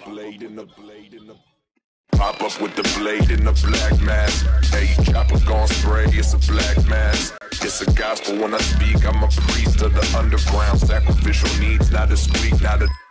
blade in the blade in the. Pop up with the blade in the black mask. Hey, chopper gon' spray, it's a black mask. It's a gospel when I speak, I'm a priest of the underground. Sacrificial needs, not a squeak, not a